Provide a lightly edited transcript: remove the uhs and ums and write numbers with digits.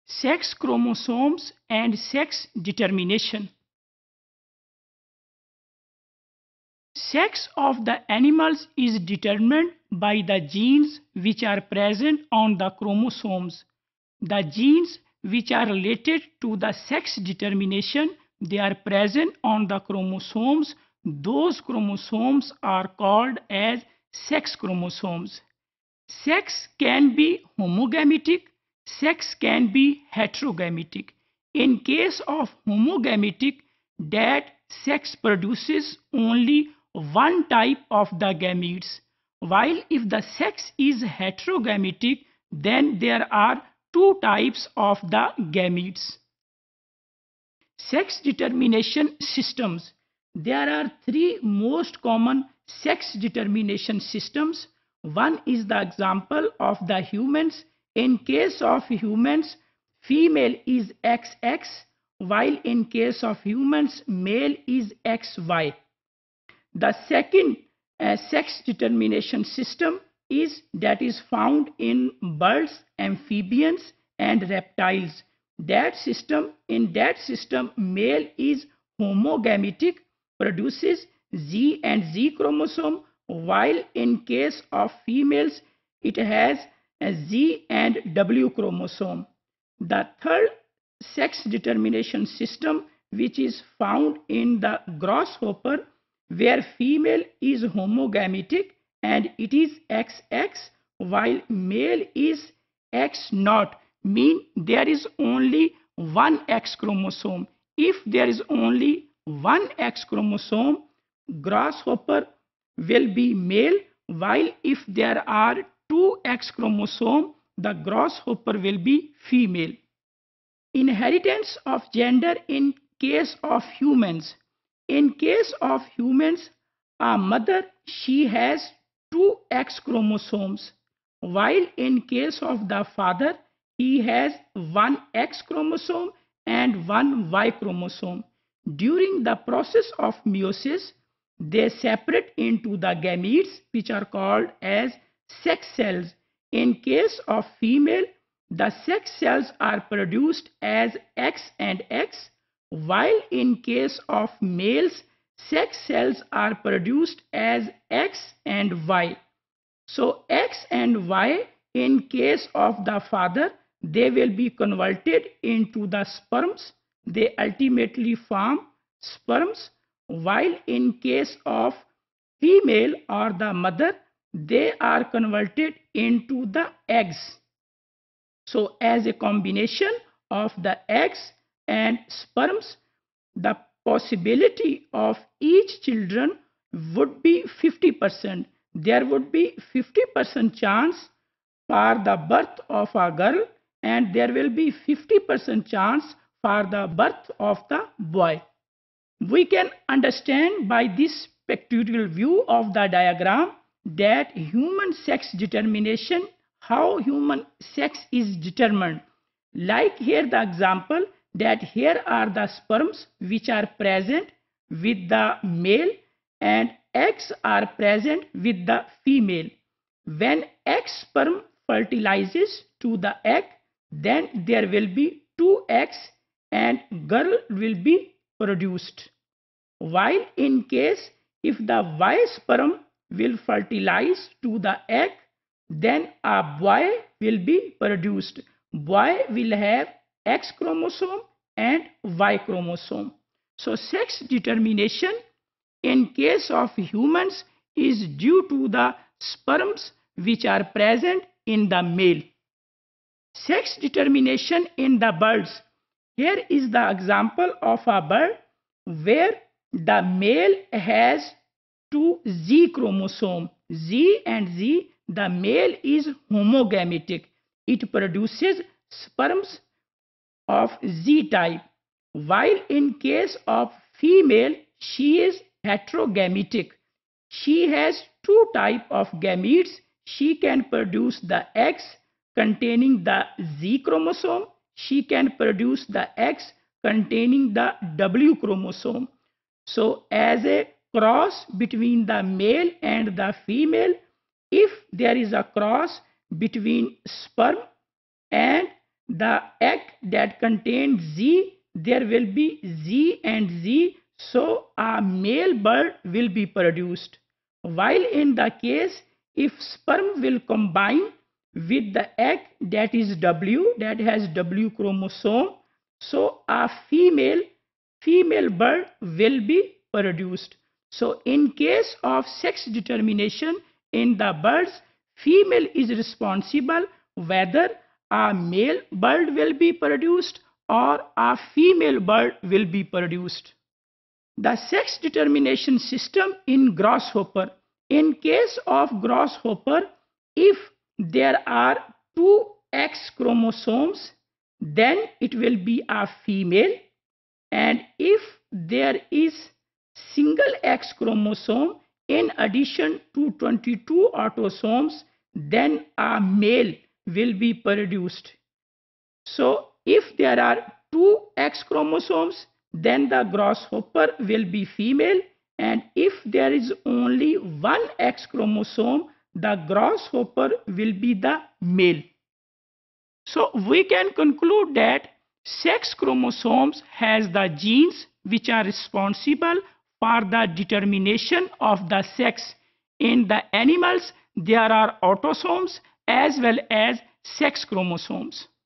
sex chromosomes and sex determination. Sex of the animals is determined by the genes which are present on the chromosomes. The genes which are related to the sex determination, they are present on the chromosomes. Those chromosomes are called as sex chromosomes. Sex can be homogametic, sex can be heterogametic. In case of homogametic, that sex produces only one type of the gametes, while if the sex is heterogametic, then there are two types of the gametes. Sex determination systems. There are three most common sex determination systems. One is the example of the humans. In case of humans, female is XX, while in case of humans, male is XY. The second sex determination system is found in birds, amphibians, and reptiles. In that system, male is homogametic, produces Z and Z chromosome, while in case of females, it has a Z and W chromosome. The third sex determination system, which is found in the grasshopper, where female is homogametic and it is XX, while male is X0, mean there is only one X chromosome. If there is only one X chromosome, grasshopper will be male, while if there are two X chromosomes, the grasshopper will be female. Inheritance of gender in case of humans. In case of humans, a mother, she has two X chromosomes, while in case of the father, he has one X chromosome and one Y chromosome. During the process of meiosis, they separate into the gametes, which are called as sex cells. In case of female, the sex cells are produced as X and X, while in case of males, sex cells are produced as X and Y. So X and Y, in case of the father, they will be converted into the sperms. They ultimately form sperms, while in case of female or the mother, they are converted into the eggs. So as a combination of the eggs and sperms, the possibility of each children would be 50%. There would be 50% chance for the birth of a girl, and there will be 50% chance for the birth of the boy. We can understand by this pictorial view of the diagram that human sex determination, how human sex is determined. Like here the example that here are the sperms which are present with the male and eggs are present with the female. When egg sperm fertilizes to the egg, then there will be two eggs and girl will be produced. While in case if the Y sperm will fertilize to the egg, then a boy will be produced. Boy will have X chromosome and Y chromosome. So sex determination in case of humans is due to the sperms which are present in the male. Sex determination in the birds. Here is the example of a bird where the male has two Z chromosome. Z and Z, the male is homogametic. It produces sperms of Z type. While in case of female, she is heterogametic. She has two types of gametes. She can produce the X containing the Z chromosome. She can produce the X containing the W chromosome. So as a cross between the male and the female, if there is a cross between sperm and the egg that contains Z, there will be Z and Z, so a male bird will be produced. While in the case if sperm will combine with the egg that is W, that has W chromosome, so a female bird will be produced. So in case of sex determination in the birds, female is responsible whether a male bird will be produced or a female bird will be produced. The sex determination system in grasshopper. In case of grasshopper, if there are two X chromosomes, then it will be a female, and if there is single X chromosome in addition to 22 autosomes, then a male will be produced. So if there are two X chromosomes, then the grasshopper will be female, and if there is only one X chromosome, the grasshopper will be the male. So we can conclude that sex chromosomes has the genes which are responsible for the determination of the sex. In the animals, there are autosomes as well as sex chromosomes.